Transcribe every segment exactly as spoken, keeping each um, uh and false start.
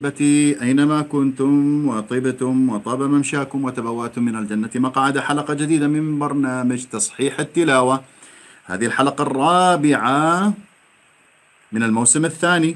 أحبتي أينما كنتم وطبتم وطاب ممشاكم وتبوأتم من الجنة مقعد، حلقة جديدة من برنامج تصحيح التلاوة. هذه الحلقة الرابعة من الموسم الثاني.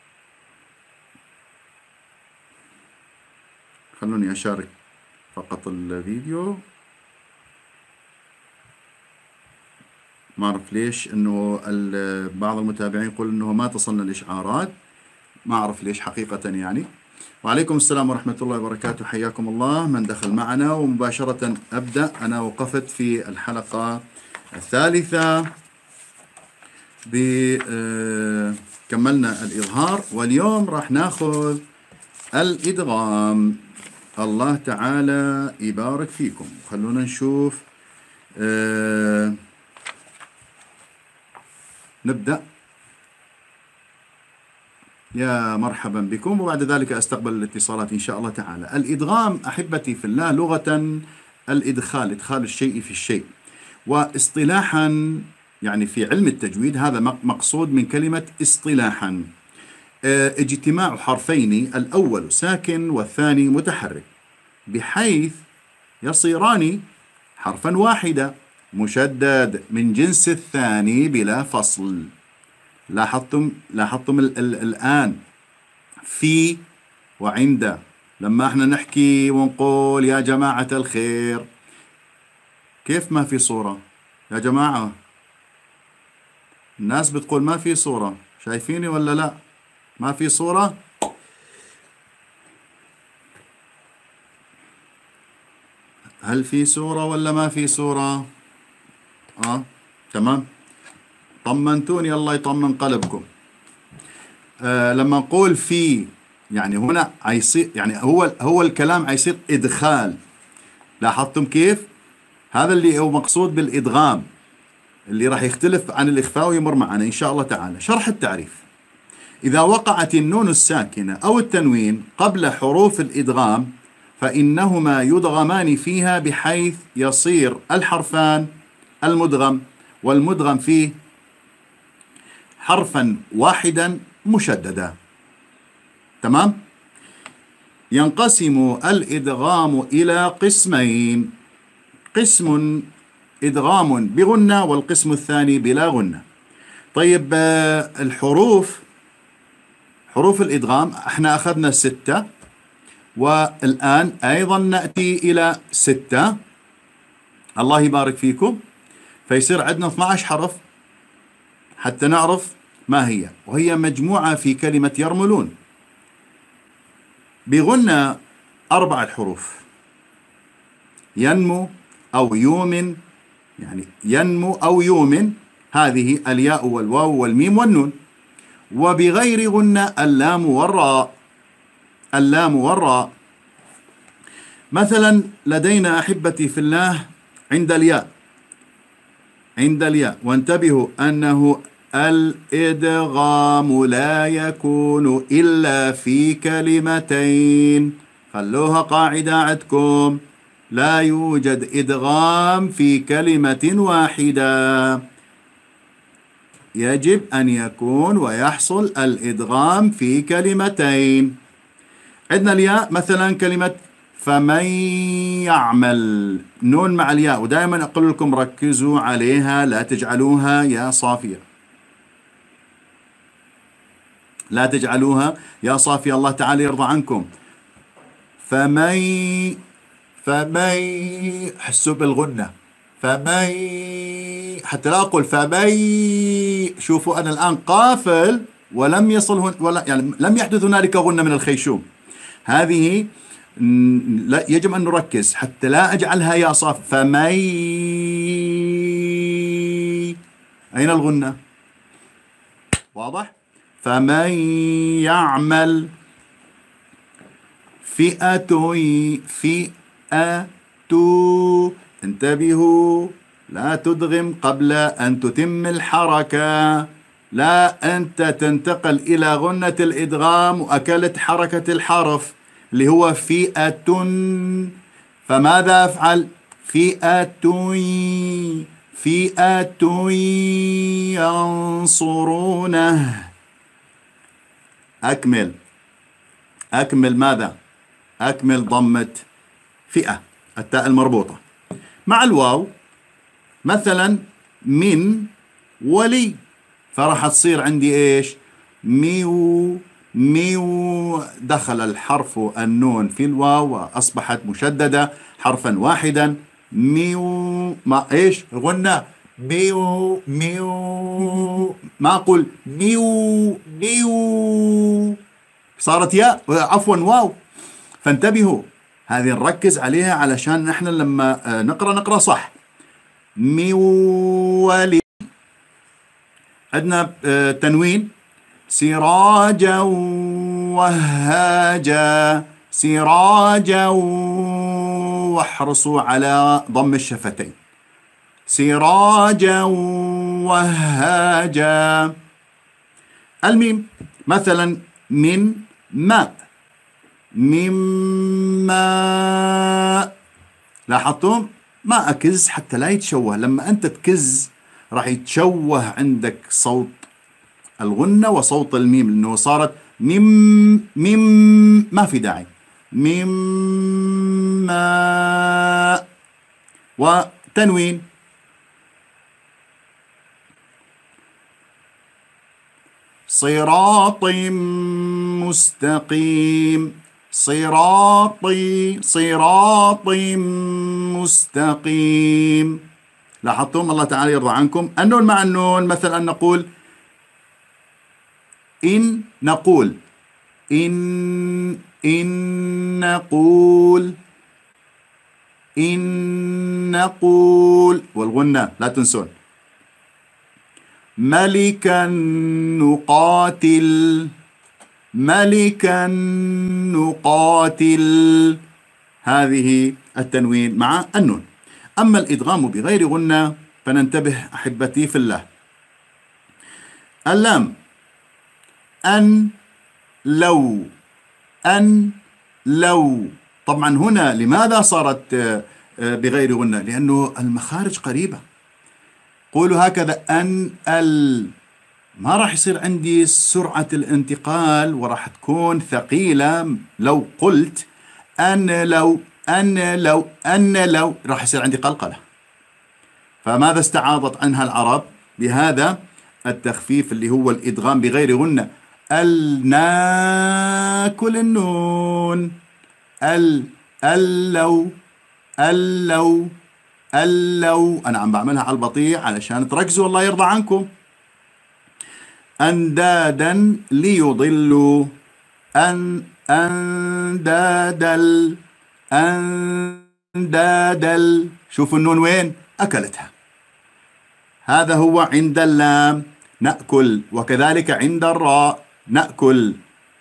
خلوني أشارك فقط الفيديو. ما أعرف ليش أنه بعض المتابعين يقول أنه ما تصلنا الإشعارات، ما أعرف ليش حقيقة يعني. وعليكم السلام ورحمة الله وبركاته، حياكم الله من دخل معنا. ومباشرة أبدأ. أنا وقفت في الحلقة الثالثة ب كملنا الإظهار، واليوم راح ناخذ الإدغام. الله تعالى يبارك فيكم. خلونا نشوف. أه نبدأ. يا مرحبا بكم، وبعد ذلك أستقبل الاتصالات إن شاء الله تعالى. الإدغام أحبتي في الله لغة الإدخال، إدخال الشيء في الشيء، واصطلاحا يعني في علم التجويد هذا مقصود من كلمة اصطلاحا اجتماع حرفين، الأول ساكن والثاني متحرك، بحيث يصيران حرفا واحدا مشدد من جنس الثاني بلا فصل. لاحظتم لاحظتم ال ال الآن في وعند، لما احنا نحكي ونقول يا جماعة الخير، كيف ما في صورة يا جماعة؟ الناس بتقول ما في صورة، شايفيني ولا لا؟ ما في صورة؟ هل في صورة ولا ما في صورة؟ اه تمام، طمنتوني، الله يطمن قلبكم. آه لما نقول في، يعني هنا يصير، يعني هو هو الكلام يصير إدخال. لاحظتم كيف؟ هذا اللي هو مقصود بالإدغام، اللي راح يختلف عن الإخفاء ويمر معنا إن شاء الله تعالى. شرح التعريف: إذا وقعت النون الساكنة أو التنوين قبل حروف الإدغام فإنهما يدغمان فيها، بحيث يصير الحرفان المدغم والمدغم فيه حرفا واحدا مشددا. تمام؟ ينقسم الإدغام إلى قسمين: قسم إدغام بغنة، والقسم الثاني بلا غنة. طيب، الحروف، حروف الإدغام احنا أخذنا ستة، والآن أيضا نأتي إلى ستة. الله يبارك فيكم. فيصير عندنا اثني عشر حرف حتى نعرف ما هي، وهي مجموعة في كلمة يرملون. بغنى أربع الحروف: ينمو أو يومن، يعني ينمو أو يومن، هذه الياء والواو والميم والنون. وبغير غنى اللام والراء، اللام والراء. مثلا لدينا أحبتي في الله عند الياء، عند الياء، وانتبهوا أنه الإدغام لا يكون إلا في كلمتين. خلوها قاعدة عندكم: لا يوجد إدغام في كلمة واحدة، يجب أن يكون ويحصل الإدغام في كلمتين. عندنا الياء، مثلا كلمة فمن يعمل، نون مع الياء، ودائما أقول لكم ركزوا عليها، لا تجعلوها يا صافية، لا تجعلوها يا صافية، الله تعالى يرضى عنكم. فمن، فمن، حسوا بالغنة، فمن، حتى لا أقول فمن. شوفوا أنا الآن قافل ولم يصل هن، ولا يعني لم يحدث هنالك غنة من الخيشوم. هذه لا، يجب أن نركز حتى لا أجعلها يا صاف. فمن، أين الغنة؟ واضح؟ فمن يعمل فئة، فئة، انتبهوا، لا تدغم قبل أن تتم الحركة، لا أنت تنتقل إلى غنة الإدغام وأكلت حركة الحرف اللي هو فئة. فماذا أفعل؟ فئة، فئة ينصرونه. أكمل. أكمل ماذا؟ أكمل ضمة فئة، التاء المربوطة مع الواو، مثلا من ولي، فراح تصير عندي إيش؟ ميو ميو، دخل الحرف النون في الواو وأصبحت مشددة حرفا واحدا. ميو، ما إيش غنى؟ ميو ميو، ما أقول ميو ميو، صارت ياء، عفوا واو. فانتبهوا، هذه نركز عليها علشان نحن لما نقرأ نقرأ صح. ميولي، عندنا تنوين، سراجا وهاجا، سراجا، واحرصوا على ضم الشفتين، سراجا وهاجا. الميم مثلا من ماء، من ماء، لاحظتم؟ ما أكز حتى لا يتشوه، لما أنت تكز راح يتشوه عندك صوت الغنة وصوت الميم، لأنه صارت ميم ميم، ما في داعي، ميم ماء. وتنوين، صراط مستقيم، صراطي، صراط مستقيم. لاحظتم؟ الله تعالى يرضى عنكم. النون مع النون، مثلا نقول إن، نقول إن، إن نقول، إن نقول، والغنة لا تنسون. ملكا نقاتل، ملكا نقاتل، هذه التنوين مع النون. أما الإدغام بغير غنة فننتبه أحبتي في الله. اللام، أن، لو، أن، لو. طبعا هنا لماذا صارت بغير غنة؟ لأنه المخارج قريبة. قولوا هكذا أن، ال، ما راح يصير عندي سرعة الانتقال وراح تكون ثقيلة. لو قلت أن لو، أن لو، أن لو، راح يصير عندي قلقلة. فماذا استعاضت عنها العرب؟ بهذا التخفيف اللي هو الإدغام بغير غنة. ال، ناكل النون، ال، اللو، اللو، اللو. أنا عم بعملها على البطيء علشان تركزوا الله يرضى عنكم. أندادا ليضلوا، أن، أندادل، أندادل. شوفوا النون وين أكلتها. هذا هو عند اللام نأكل، وكذلك عند الراء نأكل.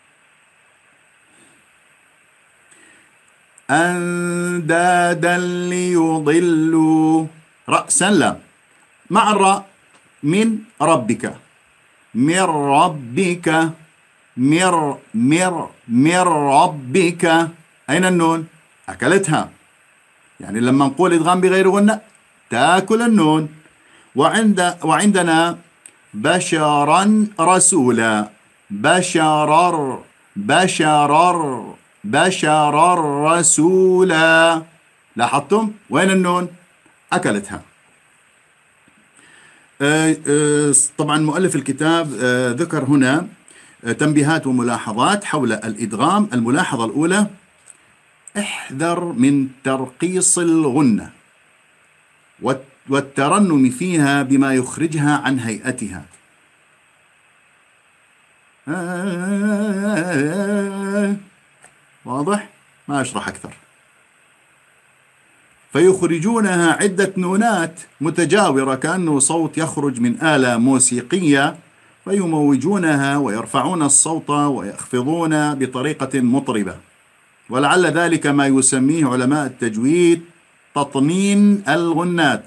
أندادا ليضلوا، رأسا لا، مع الراء من ربك، من ربك، مر، مر، مر ربك. أين النون؟ أكلتها. يعني لما نقول إدغام بغير غنة تأكل النون. وعند وعندنا بشرا رسولا، بشرر، بشرر، بشرر رسولا. لاحظتم؟ وين النون؟ أكلتها. آه آه طبعا مؤلف الكتاب آه ذكر هنا آه تنبيهات وملاحظات حول الإدغام. الملاحظة الأولى: احذر من ترقيص الغنة والترنم فيها بما يخرجها عن هيئتها. واضح؟ ما أشرح أكثر. فيخرجونها عدة نونات متجاورة كأنه صوت يخرج من آلة موسيقية، فيموجونها ويرفعون الصوت ويخفضون بطريقة مطربة، ولعل ذلك ما يسميه علماء التجويد تطنين الغنات.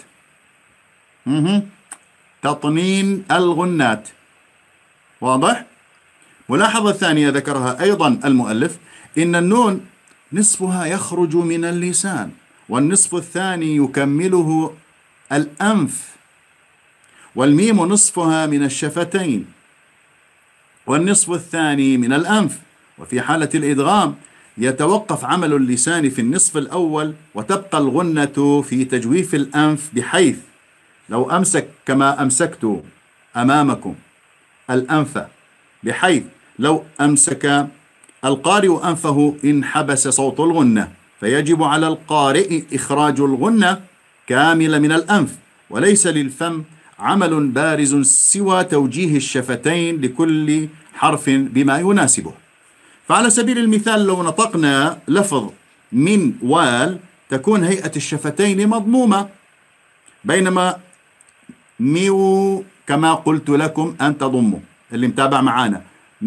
تطنين الغنات. واضح؟ ملاحظة ثانية ذكرها أيضا المؤلف: إن النون نصفها يخرج من اللسان، والنصف الثاني يكمله الأنف، والميم نصفها من الشفتين، والنصف الثاني من الأنف، وفي حالة الإدغام يتوقف عمل اللسان في النصف الأول وتبقى الغنة في تجويف الأنف، بحيث لو أمسك كما أمسكت أمامكم الأنف، بحيث لو أمسك القارئ أنفه انحبس صوت الغنة، فيجب على القارئ إخراج الغنة كاملة من الأنف، وليس للفم عمل بارز سوى توجيه الشفتين لكل حرف بما يناسبه. فعلى سبيل المثال لو نطقنا لفظ من وال تكون هيئة الشفتين مضمومة، بينما ميو كما قلت لكم أن تضموا، اللي متابع معانا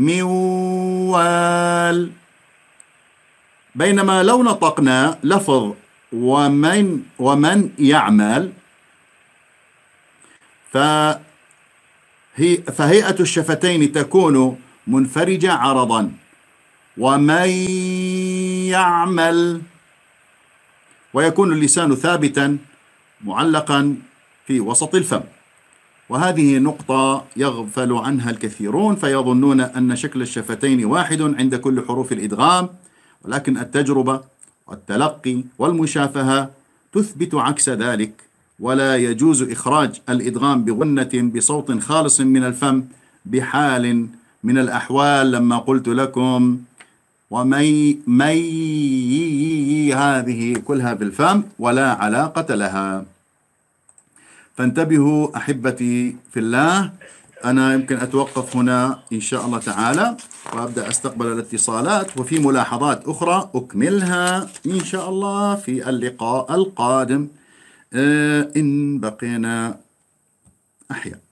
ميوال. بينما لو نطقنا لفظ ومن ومن يعمل فهي فهيئة الشفتين تكون منفرجة عرضا، ومن يعمل، ويكون اللسان ثابتا معلقا في وسط الفم. وهذه نقطة يغفل عنها الكثيرون فيظنون أن شكل الشفتين واحد عند كل حروف الإدغام، ولكن التجربة والتلقي والمشافهة تثبت عكس ذلك، ولا يجوز إخراج الإدغام بغنة بصوت خالص من الفم بحال من الأحوال، لما قلت لكم ومي مي هذه كلها بالفم ولا علاقة لها. فانتبهوا أحبتي في الله. أنا يمكن أتوقف هنا إن شاء الله تعالى وأبدأ أستقبل الاتصالات، وفي ملاحظات أخرى أكملها إن شاء الله في اللقاء القادم إن بقينا أحياء.